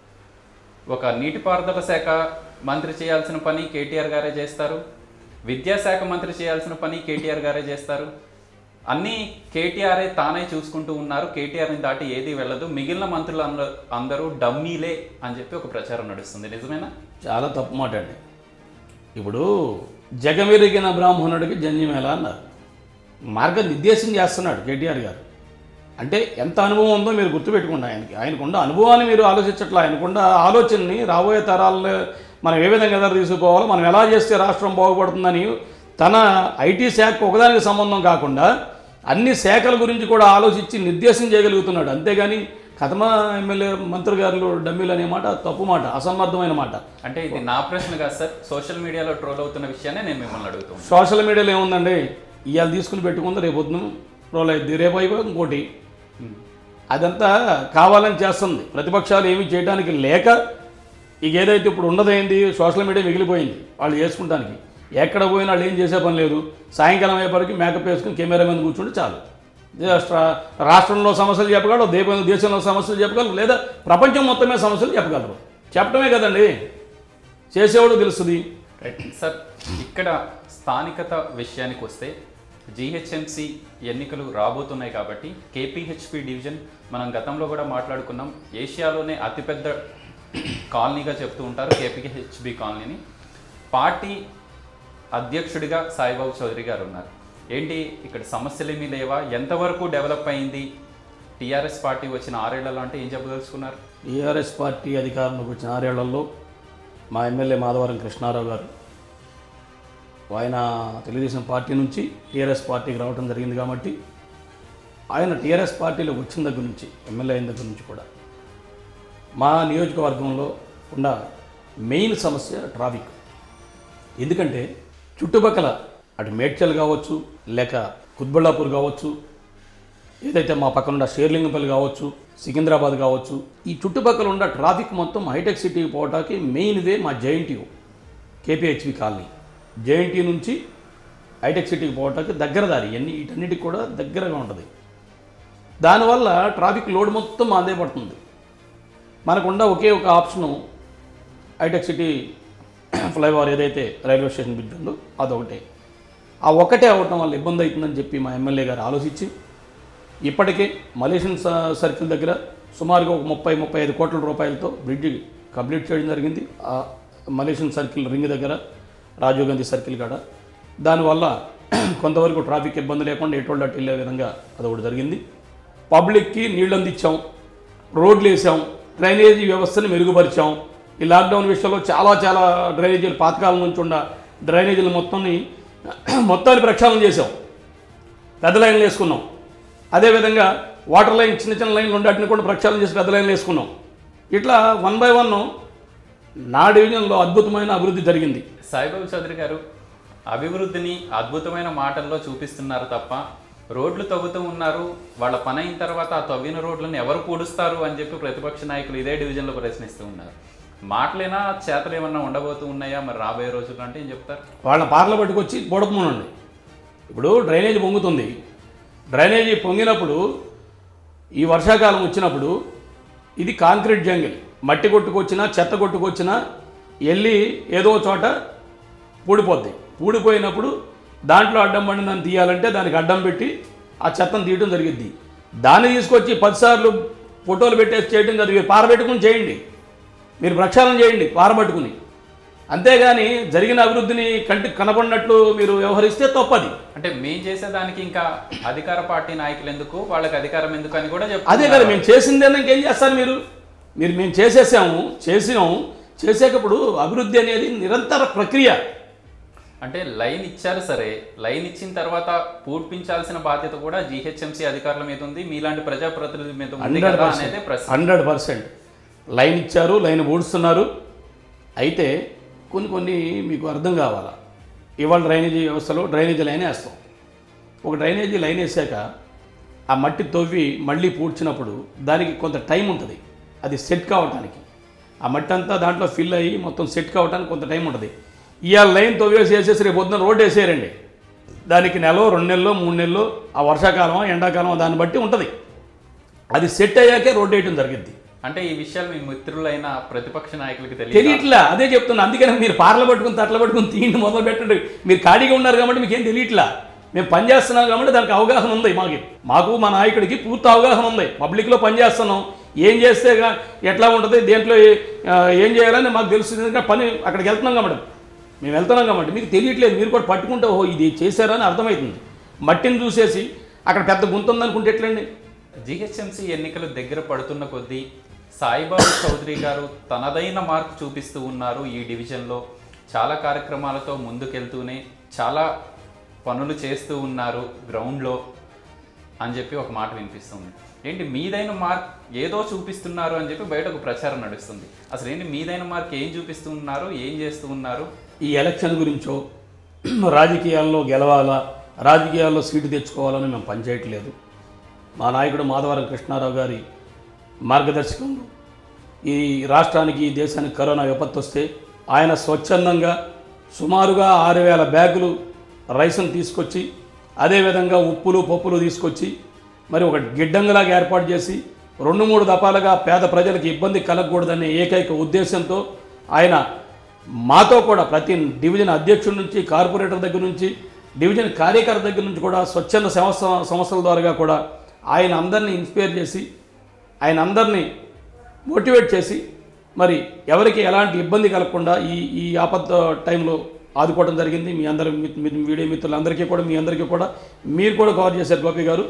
ఒక నీటిపారుదల శాఖ మంత్రి చేయాల్సిన పని కేటీఆర్ గారే చేస్తారు, విద్యాశాఖ మంత్రి చేయాల్సిన పని కేటీఆర్ గారే చేస్తారు. అన్నీ కేటీఆర్ఏ తానే చూసుకుంటూ ఉన్నారు. కేటీఆర్ని దాటి ఏది వెళ్ళదు, మిగిలిన మంత్రులు అందరూ డమ్మీలే అని చెప్పి ఒక ప్రచారం నడుస్తుంది. నిజమేనా? చాలా తప్పు మాట అండి. ఇప్పుడు జగమెరిగిన బ్రాహ్మణుడికి జన్యమేలా అన్నారు. మార్గనిర్దేశం చేస్తున్నాడు కేటీఆర్ గారు. అంటే ఎంత అనుభవం ఉందో మీరు గుర్తుపెట్టుకోండి. ఆయనకి ఆయనకున్న అనుభవాన్ని మీరు ఆలోచించట్లా. ఆయనకున్న ఆలోచనని రాబోయే తరాల్లో మనం ఏ విధంగా ఎదురు తీసుకోవాలో, మనం ఎలా చేస్తే రాష్ట్రం బాగుపడుతుందని తన ఐటీ శాఖకు ఒకదానికి సంబంధం కాకుండా అన్ని శాఖల గురించి కూడా ఆలోచించి నిర్దేశం చేయగలుగుతున్నాడు. అంతేగాని కథమా ఎమ్మెల్యే మంత్రి గారు డమ్మీలు అనే మాట తప్పు మాట, అసమర్థమైన మాట. అంటే ఇది నా ప్రశ్న కాదు సార్, సోషల్ మీడియాలో ట్రోల్ అవుతున్న విషయాన్ని నేను మిమ్మల్ని అడుగుతాను. సోషల్ మీడియాలో ఏముందండి, ఇవాళ తీసుకుని పెట్టుకుందా రేపు పొద్దున ట్రోల్ అయింది, రేపు అయిపోయి ఇంకోటి. అదంతా కావాలని చేస్తుంది. ప్రతిపక్షాలు ఏమీ చేయడానికి లేక ఇక ఏదైతే ఇప్పుడు ఉన్నదైంది సోషల్ మీడియా మిగిలిపోయింది వాళ్ళు చేసుకుంటానికి. ఎక్కడ పోయినా వాళ్ళు ఏం చేసే పని లేదు. సాయంకాలం అయ్యేపటికి మేకప్ వేసుకుని కెమెరా మీద కూర్చుంటే చాలు. రాష్ట్రంలో సమస్యలు చెప్పగలరు, దేశ దేశంలో సమస్యలు చెప్పగలరు, లేదా ప్రపంచం మొత్తమే సమస్యలు చెప్పగలరు. చెప్పడమే కదండి, చేసేవాడు తెలుస్తుంది. సార్ ఇక్కడ స్థానికత విషయానికి వస్తే జీహెచ్ఎంసీ ఎన్నికలు రాబోతున్నాయి కాబట్టి కేపీహెచ్పి డివిజన్ మనం గతంలో కూడా మాట్లాడుకున్నాం, ఏషియాలోనే అతిపెద్ద కాలనీగా చెప్తూ ఉంటారు కేపీహెచ్బి కాలనీని. పార్టీ అధ్యక్షుడిగా సాయిబాబు చౌదరి గారు ఉన్నారు. ఏంటి ఇక్కడ సమస్యలు ఏమీ లేవా? ఎంతవరకు డెవలప్ అయింది టీఆర్ఎస్ పార్టీ వచ్చిన ఆరేళ్లలో అంటే ఏం చెప్పదలుచుకున్నారు? టీఆర్ఎస్ పార్టీ అధికారంలోకి వచ్చిన ఆరేళ్లలో మా ఎమ్మెల్యే మాధవరం కృష్ణారావు గారు ఆయన తెలుగుదేశం పార్టీ నుంచి టీఆర్ఎస్ పార్టీకి రావడం జరిగింది. కాబట్టి ఆయన టీఆర్ఎస్ పార్టీలో వచ్చిన దగ్గర నుంచి ఎమ్మెల్యే అయిన దగ్గర నుంచి కూడా మా నియోజకవర్గంలో ఉన్న మెయిన్ సమస్య ట్రాఫిక్. ఎందుకంటే చుట్టుపక్కల అటు మేడ్చల్ కావచ్చు, లేక కుత్బుల్లాపూర్ కావచ్చు, ఏదైతే మా పక్కన ఉన్న షేర్లింగంపల్లి కావచ్చు, సికింద్రాబాద్ కావచ్చు, ఈ చుట్టుపక్కల ఉన్న ట్రాఫిక్ మొత్తం హైటెక్ సిటీకి పోవటానికి మెయిన్ వే మా జేఎన్టీయూ కేపీహెచ్పి కాలనీ. జేఎన్టీ నుంచి హైటెక్ సిటీకి పోవటానికి దగ్గర దారి, ఎన్ని వీటన్నిటికి కూడా దగ్గరగా ఉంటుంది. దానివల్ల ట్రాఫిక్ లోడ్ మొత్తం మాదే పడుతుంది. మనకుండా ఒకే ఒక ఆప్షను హైటెక్ సిటీ ఫ్లైఓవర్ ఏదైతే రైల్వే స్టేషన్ బ్రిడ్జ్ ఉందో అదొకటే. ఆ ఒకటే అవ్వటం వల్ల ఇబ్బంది అవుతుందని చెప్పి మా ఎమ్మెల్యే గారు ఆలోచించి ఇప్పటికే మలేషియన్ సర్కిల్ దగ్గర సుమారుగా ఒక ముప్పై ముప్పై ఐదు కోట్ల రూపాయలతో బ్రిడ్జ్ కంప్లీట్ చేయడం జరిగింది. ఆ మలేషియన్ సర్కిల్ రింగ్ దగ్గర రాజీవ్ గాంధీ సర్కిల్ కాడ. దానివల్ల కొంతవరకు ట్రాఫిక్ ఇబ్బంది లేకుండా ఎటువంటి అటు వెళ్ళే విధంగా అదొకటి జరిగింది. పబ్లిక్కి నీళ్ళు అందించాం, రోడ్లు వేసాం, డ్రైనేజీ వ్యవస్థని మెరుగుపరిచాం. ఈ లాక్డౌన్ విషయంలో చాలా చాలా డ్రైనేజీలు పాతకాలం నుంచి ఉన్న డ్రైనేజీలు మొత్తాన్ని మొత్తాన్ని ప్రక్షాళన చేసాం, పెద్ద లైన్లు వేసుకున్నాం. అదేవిధంగా వాటర్ లైన్ చిన్న చిన్న లైన్లు ఉండే వాటిని కూడా ప్రక్షాళన చేసి పెద్ద లైన్లు వేసుకున్నాం. ఇట్లా వన్ బై వన్ నా డివిజన్లో అద్భుతమైన అభివృద్ధి జరిగింది. సాయిబాబు చౌదరి గారు అభివృద్ధిని అద్భుతమైన మాటల్లో చూపిస్తున్నారు తప్ప రోడ్లు తవ్వుతూ ఉన్నారు, వాళ్ళ పని అయిన తర్వాత ఆ తవ్విన రోడ్లను ఎవరు పూడుస్తారు అని చెప్పి ప్రతిపక్ష నాయకులు ఇదే డివిజన్లో ప్రశ్నిస్తూ ఉన్నారు. మాటలేనా చేతలు ఏమన్నా ఉండబోతూ ఉన్నాయా మరి రాబోయే రోజులు అంటే ఏం చెప్తారు? వాళ్ళ పార్ల పట్టుకొచ్చి పొడపమనండి. ఇప్పుడు డ్రైనేజీ పొంగుతుంది, డ్రైనేజీ పొంగినప్పుడు ఈ వర్షాకాలం వచ్చినప్పుడు ఇది కాంక్రీట్ జంగిల్, మట్టి కొట్టుకొచ్చినా చెత్త కొట్టుకొచ్చినా వెళ్ళి ఏదో చోట పూడిపోద్ది. పూడిపోయినప్పుడు దాంట్లో అడ్డం పడిన దాన్ని తీయాలంటే దానికి అడ్డం పెట్టి ఆ చెత్తను తీయడం జరిగిద్ది. దాన్ని తీసుకొచ్చి పదిసార్లు ఫోటోలు పెట్టేసి చేయడం జరిగి పారబెట్టుకుని చేయండి, మీరు ప్రక్షాళన చేయండి పారబట్టుకుని. అంతేగాని జరిగిన అభివృద్ధిని కంటి కనపడినట్లు మీరు వ్యవహరిస్తే తప్పది. అంటే మేము చేసేదానికి ఇంకా అధికార పార్టీ నాయకులు ఎందుకు, వాళ్ళకి అధికారం ఎందుకు అని కూడా చెప్తారు. అదే కదా మేము చేసిందేనా ఇంకేం చేస్తారు మీరు మీరు మేము చేసేసాము చేసాము చేసేటప్పుడు అభివృద్ధి అనేది నిరంతర ప్రక్రియ. అంటే లైన్ ఇచ్చారు సరే, లైన్ ఇచ్చిన తర్వాత పూడ్పించాల్సిన బాధ్యత కూడా జీహెచ్ఎంసీ అధికారుల మీద ఉంది, మీలాంటి ప్రజాప్రతినిధుల మీద ఉంది కదా అనేది ప్రశ్న. హండ్రెడ్ పర్సెంట్ లైన్ ఇచ్చారు, లైన్ పూడుస్తున్నారు. అయితే కొన్ని కొన్ని మీకు అర్థం కావాలా. ఇవాళ డ్రైనేజీ వ్యవస్థలో డ్రైనేజీ లైన్ వేస్తాం. ఒక డ్రైనేజీ లైన్ వేసాక ఆ మట్టి తవ్వి మళ్ళీ పూడ్చినప్పుడు దానికి కొంత టైం ఉంటుంది, అది సెట్ కావడానికి. ఆ మట్టి అంతా దాంట్లో ఫిల్ అయ్యి మొత్తం సెట్ కావడానికి కొంత టైం ఉంటుంది. ఇవాళ లైన్ తవ్వేసి వేసేసి రేపు పొద్దున్న రోడ్డు వేసేయారండి, దానికి నెలలో రెండు నెలలో మూడు నెలలో ఆ వర్షాకాలమా ఎండాకాలమా దాన్ని బట్టి ఉంటుంది. అది సెట్ అయ్యాకే రోడ్డు వేయడం జరిగింది. అంటే ఈ విషయాలు మీ మిత్రులైన ప్రతిపక్ష నాయకులకి తెలియట్లా. అదే చెప్తున్నా, అందుకని మీరు పార్ల పట్టుకుని తట్ల పట్టుకుని తీయండి మొదలు పెట్టండి. మీరు ఖాళీగా ఉన్నారు కాబట్టి మీకు ఏం తెలియట్లా. మేము పనిచేస్తున్నాం కాబట్టి దానికి అవగాహన ఉంది. మాకు మాకు మా నాయకుడికి పూర్తి అవగాహన ఉంది. పబ్లిక్లో పనిచేస్తున్నాం, ఏం చేస్తే ఎట్లా ఉంటుంది, దేంట్లో ఏం చేయాలని మాకు తెలుస్తుంది. పని అక్కడికి వెళ్తున్నాం కాబట్టి మేము వెళ్తున్నాం కాబట్టి మీకు తెలియట్లేదు. మీరు కూడా పట్టుకుంటే ఓహో ఇది చేశారని అర్థమవుతుంది. మట్టిని చూసేసి అక్కడ పెద్ద గుంత ఉందనుకుంటే ఎట్లండి. జీహెచ్ఎంసీ ఎన్నికలు దగ్గర పడుతున్న కొద్దీ సాయిబాబు చౌదరి గారు తనదైన మార్క్ చూపిస్తూ ఉన్నారు. ఈ డివిజన్లో చాలా కార్యక్రమాలతో ముందుకెళ్తూనే చాలా పనులు చేస్తూ ఉన్నారు గ్రౌండ్లో అని చెప్పి ఒక మాట వినిపిస్తుంది. ఏంటి మీదైన మార్క్ ఏదో చూపిస్తున్నారు అని చెప్పి బయట ఒక ప్రచారం నడుస్తుంది. అసలు ఏంటి మీదైన మార్క్ ఏం చూపిస్తూ ఉన్నారు, ఏం చేస్తూ ఉన్నారు? ఈ ఎలక్షన్ గురించో రాజకీయాల్లో గెలవాలా, రాజకీయాల్లో సీటు తెచ్చుకోవాలని మేము పనిచేయట్లేదు. మా నాయకుడు మాధవరం కృష్ణారావు గారి మార్గదర్శకంలో ఈ రాష్ట్రానికి ఈ దేశానికి కరోనా విపత్తు వస్తే ఆయన స్వచ్ఛందంగా సుమారుగా ఆరు వేల బ్యాగులు రైస్ను తీసుకొచ్చి, అదేవిధంగా ఉప్పులు పప్పులు తీసుకొచ్చి మరి ఒక గిడ్డంగిలాగా ఏర్పాటు చేసి రెండు మూడు దఫాలుగా పేద ప్రజలకు ఇబ్బంది కలగకూడదనే ఏకైక ఉద్దేశంతో ఆయన మాతో కూడా ప్రతి డివిజన్ అధ్యక్షుడి నుంచి, కార్పొరేటర్ దగ్గర నుంచి, డివిజన్ కార్యకర్త దగ్గర నుంచి కూడా స్వచ్ఛంద సంస్థ సంస్థల ద్వారా కూడా ఆయన అందరినీ ఇన్స్పైర్ చేసి, ఆయన అందరినీ మోటివేట్ చేసి మరి ఎవరికి ఎలాంటి ఇబ్బంది కలగకుండా ఈ ఈ ఆపద టైంలో ఆదుకోవడం జరిగింది. మీ అందరి వీడియో మిత్రులందరికీ కూడా మీ అందరికీ కూడా మీరు కూడా కవర్ చేశారు గోపి గారు.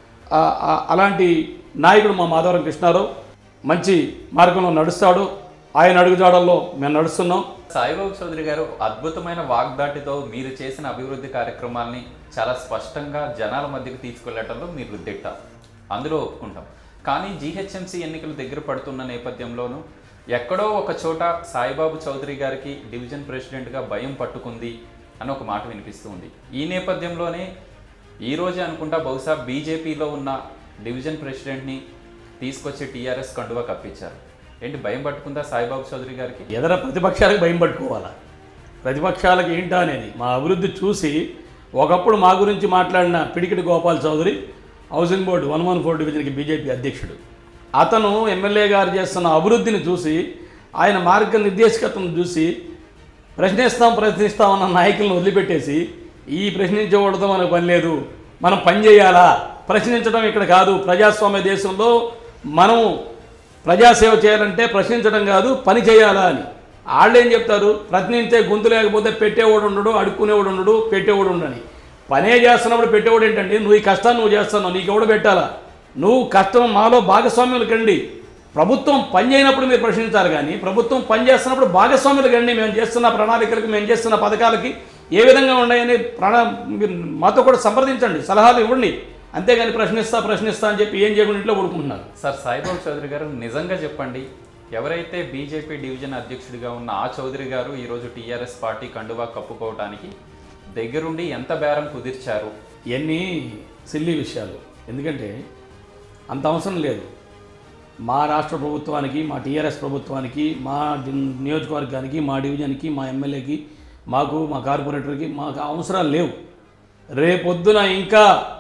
అలాంటి నాయకుడు మా మాధవరం కృష్ణారావు మంచి మార్గంలో నడుస్తాడు. ఆయన అడుగుజాడల్లో మేము నడుస్తున్నాం. సాయిబాబు చౌదరి గారు అద్భుతమైన వాగ్దాటితో మీరు చేసిన అభివృద్ధి కార్యక్రమాల్ని చాలా స్పష్టంగా జనాల మధ్యకి తీసుకెళ్లటంలో మీరు దిట్ట, అందులో ఒప్పుకుంటాం. కానీ జీహెచ్ఎంసీ ఎన్నికలు దగ్గర పడుతున్న నేపథ్యంలోనూ ఎక్కడో ఒక చోట సాయిబాబు చౌదరి గారికి డివిజన్ ప్రెసిడెంట్గా భయం పట్టుకుంది అని ఒక మాట వినిపిస్తూ ఉంది. ఈ నేపథ్యంలోనే ఈరోజే అనుకుంటా బహుశా బీజేపీలో ఉన్న డివిజన్ ప్రెసిడెంట్ని తీసుకొచ్చి టీఆర్ఎస్ కండువా కప్పించారు. ఏంటి భయం పట్టుకుందా సాయిబాబు చౌదరి గారికి? ఎదర ప్రతిపక్షాలకు భయం పట్టుకోవాలా? ప్రతిపక్షాలకు ఏంటా అనేది మా అభివృద్ధి చూసి ఒకప్పుడు మా గురించి మాట్లాడిన Pidikiti Gopal Chowdary housing board one one four డివిజన్కి బీజేపీ అధ్యక్షుడు, అతను ఎమ్మెల్యే గారు చేస్తున్న అభివృద్ధిని చూసి ఆయన మార్గ నిర్దేశకతను చూసి ప్రశ్నిస్తాం ప్రశ్నిస్తామన్న నాయకులను వదిలిపెట్టేసి ఈ ప్రశ్నించకూడదు మనకు పని లేదు, మనం పని చేయాలా, ప్రశ్నించడం ఇక్కడ కాదు, ప్రజాస్వామ్య దేశంలో మనం ప్రజాసేవ చేయాలంటే ప్రశ్నించడం కాదు పని చేయాలా అని. వాళ్ళు ఏం చెప్తారు, ప్రశ్నించే గొంతు లేకపోతే పెట్టేవాడు ఉండడు, అడుక్కునేవాడు ఉండడు, పెట్టేవాడు ఉండని. పనే చేస్తున్నప్పుడు పెట్టేవాడు ఏంటండి, నువ్వు ఈ కష్టాన్ని నువ్వు చేస్తున్నావు, నీకు ఎవడు పెట్టాలా, నువ్వు కష్టం మాలో భాగస్వామ్యులు కండి. ప్రభుత్వం పని చేయనప్పుడు మీరు ప్రశ్నించాలి కానీ ప్రభుత్వం పని చేస్తున్నప్పుడు భాగస్వామ్యులు కండి. మేము చేస్తున్న ప్రణాళికలకి, మేము చేస్తున్న పథకాలకి ఏ విధంగా ఉన్నాయని ప్రణా మీరు మాతో కూడా సంప్రదించండి, సలహాలు ఇవ్వండి. అంతేగాని ప్రశ్నిస్తా ప్రశ్నిస్తా అని చెప్పి ఏం చేయకుండా ఇంట్లో పడుకుంటున్నారు. సార్ సాయిబాబు చౌదరి గారు నిజంగా చెప్పండి, ఎవరైతే బీజేపీ డివిజన్ అధ్యక్షుడిగా ఉన్న ఆ చౌదరి గారు ఈరోజు టీఆర్ఎస్ పార్టీ కండువా కప్పుకోవడానికి దగ్గరుండి ఎంత బేరం కుదిర్చారు? ఇవన్నీ సిల్లీ విషయాలు. ఎందుకంటే అంత అవసరం లేదు. మా రాష్ట్ర ప్రభుత్వానికి, మా టీఆర్ఎస్ ప్రభుత్వానికి, మా నియోజకవర్గానికి, మా డివిజన్కి, మా ఎమ్మెల్యేకి, మాకు, మా కార్పొరేటర్కి మాకు అవసరాలు లేవు. రేపొద్దున ఇంకా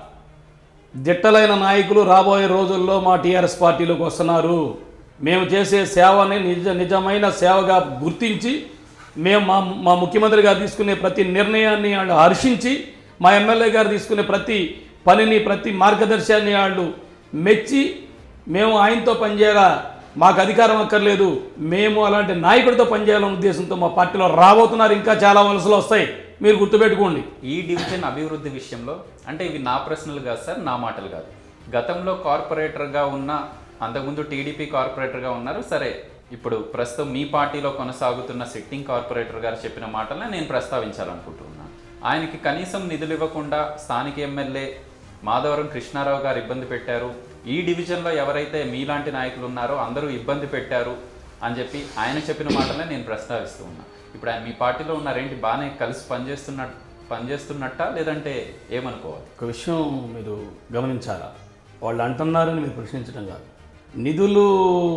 దిట్టలైన నాయకులు రాబోయే రోజుల్లో మా టీఆర్ఎస్ పార్టీలోకి వస్తున్నారు. మేము చేసే సేవని నిజ నిజమైన సేవగా గుర్తించి మేము మా మా ముఖ్యమంత్రి గారు తీసుకునే ప్రతి నిర్ణయాన్ని వాళ్ళు హర్షించి, మా ఎమ్మెల్యే గారు తీసుకునే ప్రతి పనిని, ప్రతి మార్గదర్శనాన్ని వాళ్ళు మెచ్చి, మేము ఆయనతో పనిచేయాలా, మాకు అధికారం అక్కర్లేదు, మేము అలాంటి నాయకుడితో పనిచేయాలనే ఉద్దేశంతో మా పార్టీలో రాబోతున్నారు. ఇంకా చాలా వలసలు వస్తాయి, మీరు గుర్తుపెట్టుకోండి. ఈ డివిజన్ అభివృద్ధి విషయంలో అంటే ఇవి నా ప్రశ్నలు కాదు సార్, నా మాటలు కాదు. గతంలో కార్పొరేటర్గా ఉన్న, అంతకుముందు టీడీపీ కార్పొరేటర్గా ఉన్నారు, సరే ఇప్పుడు ప్రస్తుతం మీ పార్టీలో కొనసాగుతున్న సిట్టింగ్ కార్పొరేటర్ గారు చెప్పిన మాటలనే నేను ప్రస్తావించాలనుకుంటున్నాను. ఆయనకి కనీసం నిధులు ఇవ్వకుండా స్థానిక ఎమ్మెల్యే మాధవరం కృష్ణారావు గారు ఇబ్బంది పెట్టారు, ఈ డివిజన్లో ఎవరైతే మీలాంటి నాయకులు ఉన్నారో అందరూ ఇబ్బంది పెట్టారు అని చెప్పి ఆయన చెప్పిన మాటలనే నేను ప్రస్తావిస్తూ ఉన్నా. ఇప్పుడు ఆయన మీ పార్టీలో ఉన్నారేంటి, బాగానే కలిసి పనిచేస్తున్న పనిచేస్తున్నట్ట లేదంటే ఏమనుకోవాలి? ఒక విషయం మీరు గమనించాలా, వాళ్ళు అంటున్నారని మీరు ప్రశ్నించడం కాదు, నిధులు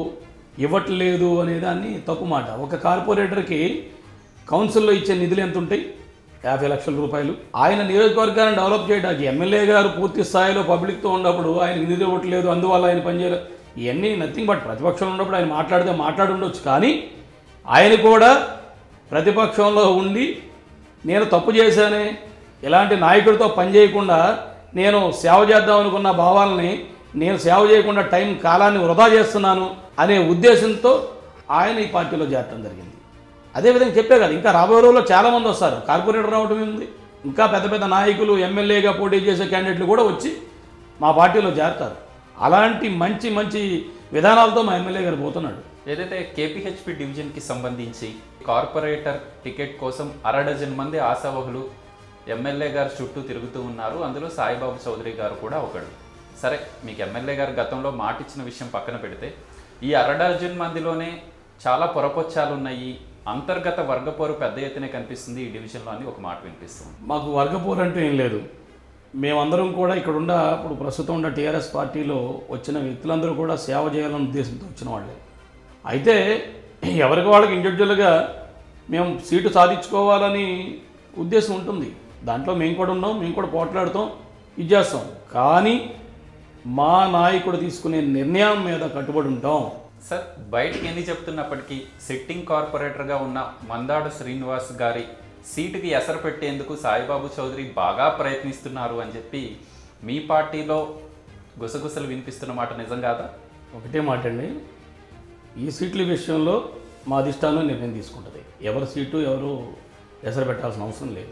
ఇవ్వట్లేదు అనేదాన్ని తప్పు మాట. ఒక కార్పొరేటర్కి కౌన్సిల్లో ఇచ్చే నిధులు ఎంత ఉంటాయి? యాభై లక్షల రూపాయలు. ఆయన నియోజకవర్గాన్ని డెవలప్ చేయడానికి ఎమ్మెల్యే గారు పూర్తి స్థాయిలో పబ్లిక్తో ఉన్నప్పుడు ఆయనకి నిధులు ఇవ్వట్లేదు, అందువల్ల ఆయన పనిచేయలేదు, ఇవన్నీ నథింగ్ బట్ ప్రతిపక్షంలో ఉన్నప్పుడు ఆయన మాట్లాడితే మాట్లాడి ఉండొచ్చు. కానీ ఆయన కూడా ప్రతిపక్షంలో ఉండి నేను తప్పు చేశానే, ఇలాంటి నాయకుడితో పనిచేయకుండా నేను సేవ చేద్దాం అనుకున్న భావాలని నేను సేవ చేయకుండా టైం కాలాన్ని వృధా చేస్తున్నాను అనే ఉద్దేశంతో ఆయన ఈ పార్టీలో చేరడం జరిగింది. అదేవిధంగా చెప్పే కదా, ఇంకా రాబోయే రోజుల్లో చాలామంది వస్తారు. కార్పొరేటర్ రావడం ఉంది, ఇంకా పెద్ద పెద్ద నాయకులు, ఎమ్మెల్యేగా పోటీ చేసే క్యాండిడేట్లు కూడా వచ్చి మా పార్టీలో చేరతారు. అలాంటి మంచి మంచి విధానాలతో మా ఎమ్మెల్యే గారు పోతున్నాడు. ఏదైతే కేపీహెచ్పి డివిజన్కి సంబంధించి కార్పొరేటర్ టికెట్ కోసం అర డజన్ మంది ఆశావహులు ఎమ్మెల్యే గారు చుట్టూ తిరుగుతూ ఉన్నారు, అందులో సాయిబాబు చౌదరి గారు కూడా ఒకడు. సరే, మీకు ఎమ్మెల్యే గారు గతంలో మాట ఇచ్చిన విషయం పక్కన పెడితే ఈ అర డజన్ మందిలోనే చాలా పొరపొచ్చాలు ఉన్నాయి, అంతర్గత వర్గపోరు పెద్ద ఎత్తునే కనిపిస్తుంది ఈ డివిజన్లో అని ఒక మాట వినిపిస్తుంది. మాకు వర్గపోరు అంటే ఏం లేదు. మేమందరం కూడా ఇక్కడ ఉన్న ఇప్పుడు ప్రస్తుతం ఉన్న టీఆర్ఎస్ పార్టీలో వచ్చిన వ్యక్తులందరూ కూడా సేవ చేయాలనే ఉద్దేశంతో వచ్చిన వాళ్ళే. అయితే ఎవరికి వాళ్ళకి ఇండివిజువల్గా మేము సీటు సాధించుకోవాలని ఉద్దేశం ఉంటుంది, దాంట్లో మేము కూడా ఉన్నాం, మేము కూడా పోట్లాడుతాం, ఇది చేస్తాం. కానీ మా నాయకుడు తీసుకునే నిర్ణయం మీద కట్టుబడి ఉంటాం. సార్, బయటికి ఎన్ని చెప్తున్నప్పటికీ సిట్టింగ్ కార్పొరేటర్గా ఉన్న మందాడ శ్రీనివాస్ గారి సీటుకి ఎసరు పెట్టేందుకు సాయిబాబు చౌదరి బాగా ప్రయత్నిస్తున్నారు అని చెప్పి మీ పార్టీలో గుసగుసలు వినిపిస్తున్న మాట నిజం కాదా? ఒకటే మాట అండి, ఈ సీట్ల విషయంలో మా అధిష్టానం నిర్ణయం తీసుకుంటుంది. ఎవరి సీటు ఎవరు ఎసరు పెట్టాల్సిన అవసరం లేదు.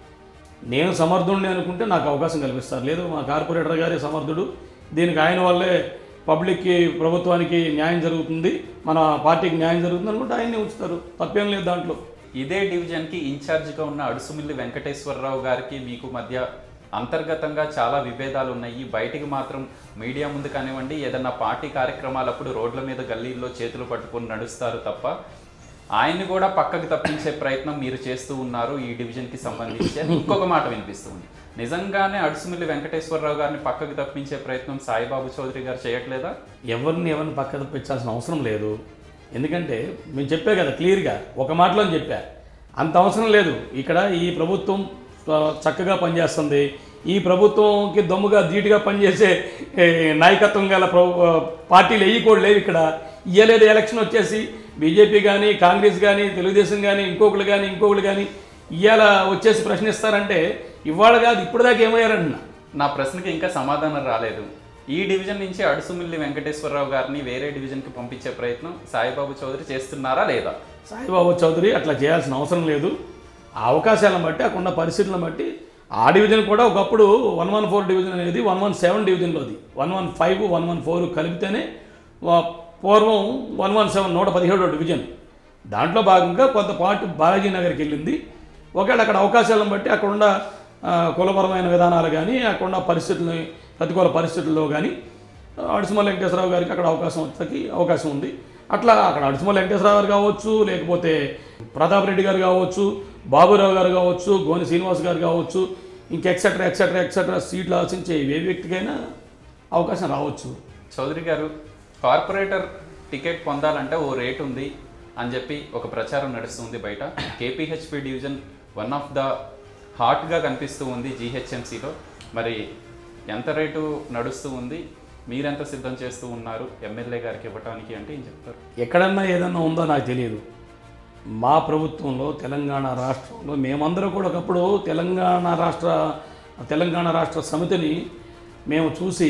నేను సమర్థుడిని అనుకుంటే నాకు అవకాశం కల్పిస్తారు, లేదు మా కార్పొరేటర్ గారే సమర్థుడు, దీనికి ఆయన వల్లే పబ్లిక్కి, ప్రభుత్వానికి న్యాయం జరుగుతుంది, మన పార్టీకి న్యాయం జరుగుతుంది అనుకుంటే ఆయన్ని ఉంచుతారు, తప్పేం లేదు దాంట్లో. ఇదే డివిజన్కి ఇన్ఛార్జిగా ఉన్న అడుసుమిల్లి వెంకటేశ్వరరావు గారికి మీకు మధ్య అంతర్గతంగా చాలా విభేదాలు ఉన్నాయి. బయటికి మాత్రం మీడియా ముందు కానివ్వండి, ఏదన్నా పార్టీ కార్యక్రమాలప్పుడు రోడ్ల మీద గల్లీల్లో చేతులు పట్టుకొని నడుస్తారు తప్ప ఆయన్ని కూడా పక్కకు తప్పించే ప్రయత్నం మీరు చేస్తూ ఉన్నారు ఈ డివిజన్కి సంబంధించి అని ఇంకొక మాట వినిపిస్తుంది. నిజంగానే అడుసుమిల్లి వెంకటేశ్వరరావు గారిని పక్కకు తప్పించే ప్రయత్నం సాయిబాబు చౌదరి గారు చేయట్లేదా? ఎవరిని ఎవరిని పక్కకు తప్పించాల్సిన అవసరం లేదు. ఎందుకంటే మేము చెప్పే కదా క్లియర్గా ఒక మాటలో చెప్పా, అంత అవసరం లేదు. ఇక్కడ ఈ ప్రభుత్వం చక్కగా పనిచేస్తుంది. ఈ ప్రభుత్వంకి దమ్ముగా ధీటుగా పనిచేసే నాయకత్వం గల పార్టీలు ఎయ్యి కూడా లేవు ఇక్కడ. ఇయ్యలేదు ఎలక్షన్ వచ్చేసి బీజేపీ కానీ కాంగ్రెస్ కానీ తెలుగుదేశం కానీ ఇంకొకరు కానీ ఇంకొకరు కానీ ఇవాళ వచ్చేసి ప్రశ్నిస్తారంటే ఇవాళ కాదు ఇప్పుడు దాకా ఏమయ్యారన్న. నా ప్రశ్నకి ఇంకా సమాధానం రాలేదు. ఈ డివిజన్ నుంచి అడుసుమిల్లి వెంకటేశ్వరరావు గారిని వేరే డివిజన్కి పంపించే ప్రయత్నం సాయిబాబు చౌదరి చేస్తున్నారా లేదా? సాయిబాబు చౌదరి అట్లా చేయాల్సిన అవసరం లేదు. ఆ అవకాశాలను బట్టి అక్కడున్న పరిస్థితులను బట్టి ఆ డివిజన్ కూడా ఒకప్పుడు వన్ వన్ ఫోర్ డివిజన్ అనేది వన్ వన్ సెవెన్ డివిజన్లోది one one five one one four కలిపితేనే పూర్వం వన్ వన్ సెవెన్ నూట పదిహేడో డివిజన్. దాంట్లో భాగంగా కొంత పాటు బాలాజీ నగర్కి వెళ్ళింది. ఒకవేళ అక్కడ అవకాశాలను బట్టి అక్కడున్న కులపరమైన విధానాలు కానీ అక్కడున్న పరిస్థితులని ప్రతికూల పరిస్థితుల్లో కానీ అడుసుమల్లి వెంకటేశ్వరరావు గారికి అక్కడ అవకాశం వచ్చేకి అవకాశం ఉంది. అట్లా అక్కడ అడుసుమల్లి వెంకటేశ్వరరావు గారు కావచ్చు, లేకపోతే ప్రతాప్ రెడ్డి గారు కావచ్చు, బాబురావు గారు కావచ్చు, గోని శ్రీనివాస్ గారు కావచ్చు, ఇంక ఎక్సెట్రా ఎక్సెట్రా ఎక్సెట్రా సీట్లు ఆశించే ఏ వ్యక్తికైనా అవకాశం రావచ్చు. చౌదరి గారు, కార్పొరేటర్ టికెట్ పొందాలంటే ఓ రేట్ ఉంది అని చెప్పి ఒక ప్రచారం నడుస్తుంది బయట. KPHB division one of the హాట్గా కనిపిస్తూ ఉంది జీహెచ్ఎంసీలో. మరి ఎంత రేటు నడుస్తూ ఉంది, మీరెంత సిద్ధం చేస్తూ ఉన్నారు ఎమ్మెల్యే గారికి ఇవ్వటానికి అంటే ఏం చెప్తారు? ఎక్కడన్నా ఏదన్నా ఉందో నాకు తెలియదు. మా ప్రభుత్వంలో తెలంగాణ రాష్ట్రంలో మేమందరూ కూడా ఒకప్పుడు తెలంగాణ రాష్ట్ర తెలంగాణ రాష్ట్ర సమితిని మేము చూసి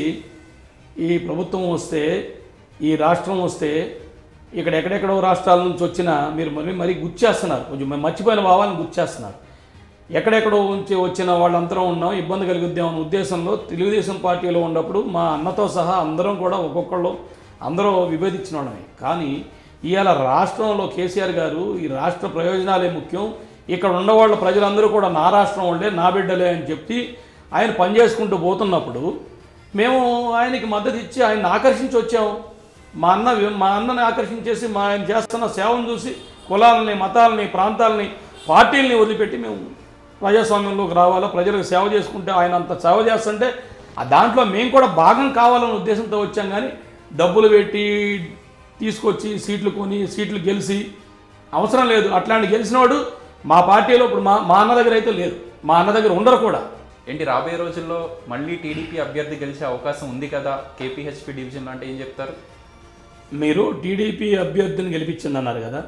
ఈ ప్రభుత్వం వస్తే ఈ రాష్ట్రం వస్తే ఇక్కడ ఎక్కడెక్కడో రాష్ట్రాల నుంచి వచ్చినా మీరు మరీ మరీ గుర్చేస్తున్నారు, కొంచెం మర్చిపోయిన భావాలను గుర్చేస్తున్నారు. ఎక్కడెక్కడో ఉంచి వచ్చిన వాళ్ళందరం ఉన్నాం, ఇబ్బంది కలిగిద్దామనే ఉద్దేశంలో తెలుగుదేశం పార్టీలో ఉన్నప్పుడు మా అన్నతో సహా అందరం కూడా ఒక్కొక్కళ్ళు అందరూ విభేదించిన వాళ్ళమే. కానీ ఇవాళ రాష్ట్రంలో కేసీఆర్ గారు ఈ రాష్ట్ర ప్రయోజనాలే ముఖ్యం, ఇక్కడ ఉన్నవాళ్ళ ప్రజలందరూ కూడా నా రాష్ట్రం వాళ్ళే నా బిడ్డలే అని చెప్పి ఆయన పనిచేసుకుంటూ పోతున్నప్పుడు మేము ఆయనకి మద్దతు ఇచ్చి ఆయన్ని ఆకర్షించి వచ్చాము. మా అన్న మా అన్నని ఆకర్షించేసి మా ఆయన చేస్తున్న సేవను చూసి కులాలని మతాలని ప్రాంతాలని పార్టీలని వదిలిపెట్టి మేము ప్రజాస్వామ్యంలోకి రావాలా, ప్రజలకు సేవ చేసుకుంటే ఆయన అంత సేవ చేస్తుంటే ఆ దాంట్లో మేము కూడా భాగం కావాలనే ఉద్దేశంతో వచ్చాం. కానీ డబ్బులు పెట్టి తీసుకొచ్చి సీట్లు కొని సీట్లు గెలిచి అవసరం లేదు. అట్లాంటి గెలిచినవాడు మా పార్టీలో ఇప్పుడు మా మా అన్న దగ్గర అయితే లేదు, మా అన్న దగ్గర ఉండరు కూడా. ఏంటి రాబోయే రోజుల్లో మళ్ళీ టీడీపీ అభ్యర్థి గెలిచే అవకాశం ఉంది కదా కేపీహెచ్పి డివిజన్లో అంటే ఏం చెప్తారు? మీరు టీడీపీ అభ్యర్థిని గెలిపించింది అన్నారు కదా,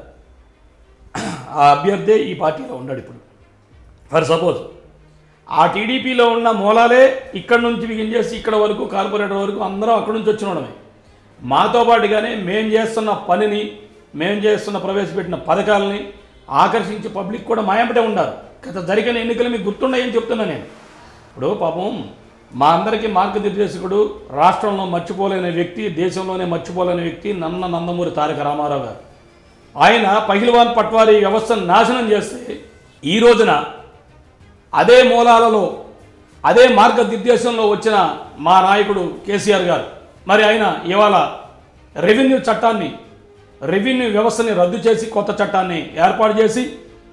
ఆ అభ్యర్థే ఈ పార్టీలో ఉన్నాడు ఇప్పుడు. ఫర్ సపోజ్ ఆ టీడీపీలో ఉన్న మూలాలే ఇక్కడ నుంచి బిగిన్ చేసి ఇక్కడ వరకు కార్పొరేటర్ వరకు అందరం అక్కడి నుంచి వచ్చిన వాళ్ళమే. మాతో పాటుగానే మేము చేస్తున్న పనిని మేము చేస్తున్న ప్రవేశపెట్టిన పథకాలని ఆకర్షించి పబ్లిక్ కూడా మాయంపటే ఉన్నారు. గత జరిగిన ఎన్నికలు మీకు గుర్తున్నాయని చెప్తున్నా నేను. ఇప్పుడు పాపం మా అందరికీ మార్గనిర్దేశకుడు, రాష్ట్రంలో మర్చిపోలేని వ్యక్తి, దేశంలోనే మర్చిపోలేని వ్యక్తి నన్న నందమూరి తారక రామారావు గారు. ఆయన పహిల్వాన్ పట్వారీ వ్యవస్థను నాశనం చేస్తే ఈ రోజున అదే మూలాలలో అదే మార్గనిర్దేశంలో వచ్చిన మా నాయకుడు కేసీఆర్ గారు మరి ఆయన ఇవాళ రెవెన్యూ చట్టాన్ని రెవెన్యూ వ్యవస్థని రద్దు చేసి కొత్త చట్టాన్ని ఏర్పాటు చేసి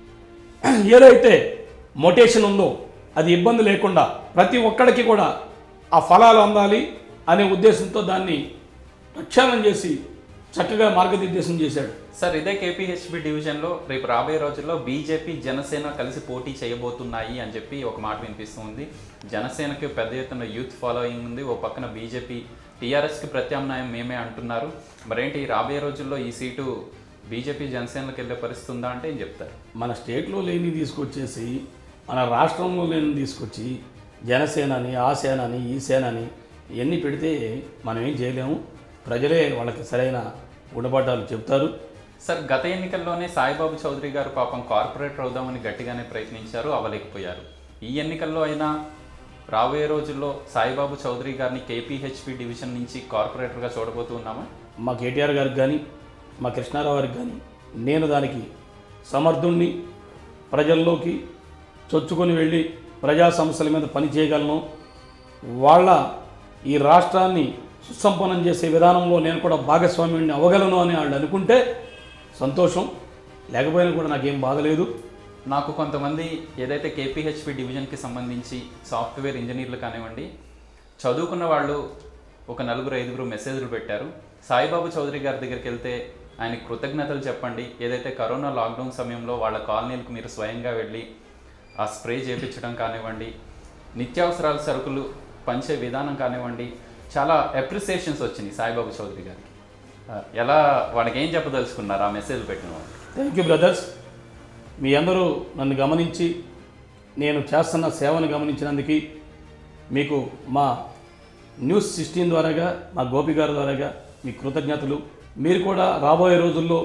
ఏదైతే మొటేషన్ ఉందో అది ఇబ్బంది లేకుండా ప్రతి ఒక్కడికి కూడా ఆ ఫలాలు అందాలి అనే ఉద్దేశంతో దాన్ని ప్రక్షాళన చేసి చక్కగా మార్గనిర్దేశం చేశాడు. సార్, ఇదే కేపీహెచ్బి డివిజన్లో రేపు రాబోయే రోజుల్లో బీజేపీ జనసేన కలిసి పోటీ చేయబోతున్నాయి అని చెప్పి ఒక మాట వినిపిస్తుంది. జనసేనకి పెద్ద ఎత్తున యూత్ ఫాలోయింగ్ ఉంది, ఓ పక్కన బీజేపీ టీఆర్ఎస్కి ప్రత్యామ్నాయం మేమే అంటున్నారు. మరేంటి రాబోయే రోజుల్లో ఈ సీటు బీజేపీ జనసేనకి వెళ్ళే పరిస్థితి ఉందా అంటే ఏం చెప్తారు? మన స్టేట్లో లేని తీసుకొచ్చేసి మన రాష్ట్రంలో లేని తీసుకొచ్చి జనసేనని ఆ సేనని ఈ సేనని ఇవన్నీ పెడితే మనం ఏం చేయలేము. ప్రజలే వాళ్ళకి సరైన గుణపాఠాలు చెప్తారు. సార్, గత ఎన్నికల్లోనే సాయిబాబు చౌదరి గారు పాపం కార్పొరేటర్ అవుదామని గట్టిగానే ప్రయత్నించారు, అవ్వలేకపోయారు. ఈ ఎన్నికల్లో అయినా రాబోయే రోజుల్లో సాయిబాబు చౌదరి గారిని కేపీహెచ్పి డివిజన్ నుంచి కార్పొరేటర్గా చూడబోతూ ఉన్నామా? మా కేటీఆర్ గారికి కానీ మా కృష్ణారావు గారికి కానీ నేను దానికి సమర్థుణ్ణి, ప్రజల్లోకి చొచ్చుకొని వెళ్ళి ప్రజా సమస్యల మీద పని చేయగలను, వాళ్ళ ఈ రాష్ట్రాన్ని సుసంపన్నం చేసే విధానంలో నేను కూడా భాగస్వామ్యాన్ని అవ్వగలను అని వాళ్ళు అనుకుంటే సంతోషం. లేకపోయినా కూడా నాకేం బాధ లేదు. నాకు కొంతమంది ఏదైతే కేపీహెచ్పి డివిజన్కి సంబంధించి సాఫ్ట్వేర్ ఇంజనీర్లు కానివ్వండి చదువుకున్న వాళ్ళు ఒక నలుగురు ఐదుగురు మెసేజ్లు పెట్టారు. సాయిబాబు చౌదరి గారి దగ్గరికి వెళ్తే ఆయనకి కృతజ్ఞతలు చెప్పండి, ఏదైతే కరోనా లాక్డౌన్ సమయంలో వాళ్ళ కాలనీలకు మీరు స్వయంగా వెళ్ళి ఆ స్ప్రే చేయించడం కానివ్వండి, నిత్యావసరాల సరుకులు పంచే విధానం కానివ్వండి, చాలా అప్రిసియేషన్స్ వచ్చినాయి సాయిబాబు చౌదరి గారికి. ఎలా వాళ్ళకి ఏం చెప్పదలుచుకున్నారు ఆ మెసేజ్ పెట్టిన వాళ్ళు? Thank you brothers. మీ అందరూ నన్ను గమనించి నేను చేస్తున్న సేవను గమనించినందుకు మీకు మా న్యూస్ సిక్స్టీన్ ద్వారాగా మా గోపి గారి ద్వారాగా మీ కృతజ్ఞతలు. మీరు కూడా రాబోయే రోజుల్లో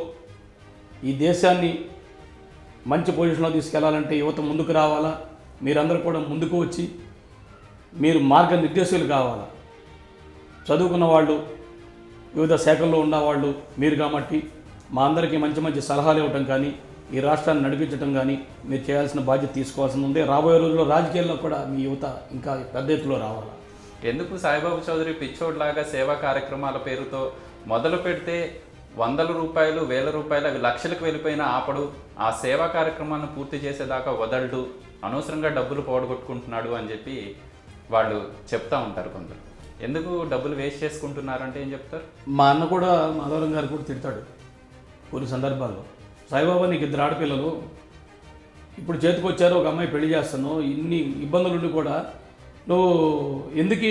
ఈ దేశాన్ని మంచి పొజిషన్లో తీసుకెళ్లాలంటే యువత ముందుకు రావాలా, మీరందరూ కూడా ముందుకు వచ్చి మీరు మార్గనిర్దేశకులు కావాలా. చదువుకున్న వాళ్ళు వివిధ శాఖల్లో ఉన్నవాళ్ళు మీరు కాబట్టి మా అందరికీ మంచి మంచి సలహాలు ఇవ్వటం కానీ ఈ రాష్ట్రాన్ని నడిపించడం కానీ మీరు చేయాల్సిన బాధ్యత తీసుకోవాల్సి ఉంది. రాబోయే రోజుల్లో రాజకీయాల్లో కూడా మీ యువత ఇంకా పెద్ద ఎత్తులో రావాలా. ఎందుకు సాయిబాబు చౌదరి పిచ్చోడ్లాగా సేవా కార్యక్రమాల పేరుతో మొదలు పెడితే వందల రూపాయలు వేల రూపాయలు అవి లక్షలకు వెళ్ళిపోయినా ఆపడు, ఆ సేవా కార్యక్రమాలను పూర్తి చేసేదాకా వదలడు, అనవసరంగా డబ్బులు పోగొట్టుకుంటున్నాడు అని చెప్పి వాళ్ళు చెప్తా ఉంటారు కొందరు. ఎందుకు డబ్బులు వేస్ట్ చేసుకుంటున్నారంటే ఏం చెప్తారు? మా అన్న కూడా మాధవరం గారు కూడా తిడతాడు కొన్ని సందర్భాల్లో, సాయిబాబా నీకు ఇద్దరు ఆడపిల్లలు ఇప్పుడు చేతికొచ్చారు, ఒక అమ్మాయి పెళ్లి చేస్తాను, ఇన్ని ఇబ్బందులుండి కూడా నువ్వు ఎందుకు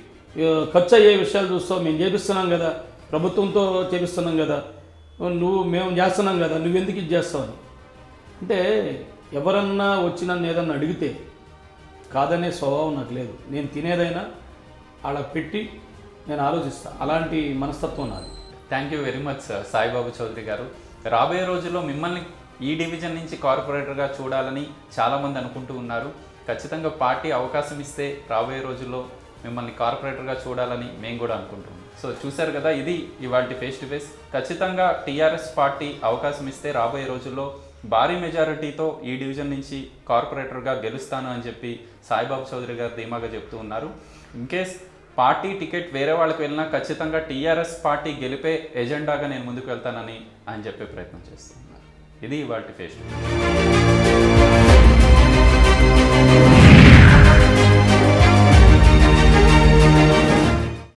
ఖర్చు అయ్యే విషయాలు చూస్తావు, మేము చేపిస్తున్నాం కదా, ప్రభుత్వంతో చేపిస్తున్నాం కదా, నువ్వు మేము చేస్తున్నాం కదా, నువ్వెందుకు ఇది చేస్తావు అని. అంటే ఎవరన్నా వచ్చి నన్ను ఏదన్నా అడిగితే కాదనే స్వభావం నాకు లేదు. నేను తినేదైనా అలా పెట్టి నేను ఆలోచిస్తాను, అలాంటి మనస్తత్వం నాది. Thank you very much sir Saibabu Chowdary గారు. రాబోయే రోజుల్లో మిమ్మల్ని ఈ డివిజన్ నుంచి కార్పొరేటర్గా చూడాలని చాలామంది అనుకుంటూ ఉన్నారు. ఖచ్చితంగా పార్టీ అవకాశం ఇస్తే రాబోయే రోజుల్లో మిమ్మల్ని కార్పొరేటర్గా చూడాలని మేము కూడా అనుకుంటున్నాం. సో చూశారు కదా, ఇది ఇవాళ ఫేస్ టు ఫేస్. ఖచ్చితంగా టీఆర్ఎస్ పార్టీ అవకాశం ఇస్తే రాబోయే రోజుల్లో భారీ మెజారిటీతో ఈ డివిజన్ నుంచి కార్పొరేటర్గా గెలుస్తాను అని చెప్పి సాయిబాబు చౌదరి గారు ధీమాగా చెప్తూ ఉన్నారు. ఇన్కేస్ పార్టీ టికెట్ వేరే వాళ్ళకి వెళ్ళినా ఖచ్చితంగా టీఆర్ఎస్ పార్టీ గెలిపే ఎజెండాగా నేను ముందుకు వెళ్తానని ఆయన చెప్పే ప్రయత్నం చేస్తున్నారు. ఇది ఇవాళ ఫేస్ టు ఫేస్.